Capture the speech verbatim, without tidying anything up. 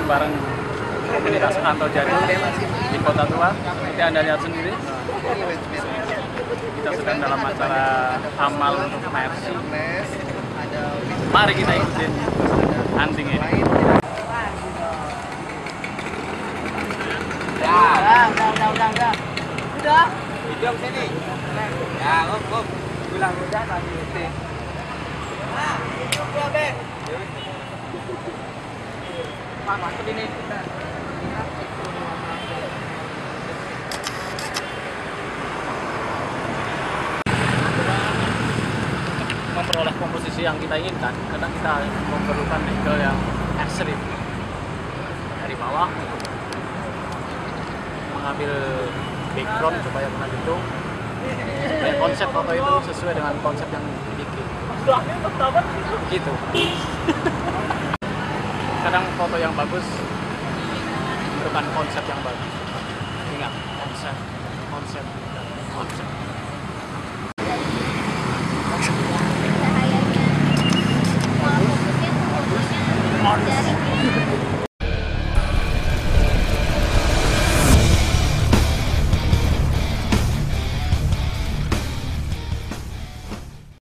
bareng komunitas Anto Jadul di Kota Tua. Seperti Anda lihat sendiri, kita sedang dalam acara amal untuk Mercy. Mari kita ikutin hunting ini. Udah, udah, udah, udah, udah. Udah. Hidung sini. Ya, ngop, ngop. Bilang udah tadi itu. Nah, hidung gua, Be. Pak, mantap ini. Memperoleh komposisi yang kita inginkan, kadang kita memerlukan angle yang ekstrim dari bawah, mengambil background supaya kena gedung, supaya konsep foto itu sesuai dengan konsep yang dibikin. Gitu. Kadang foto yang bagus memerlukan konsep yang bagus. Ingat, konsep, konsep, dan konsep.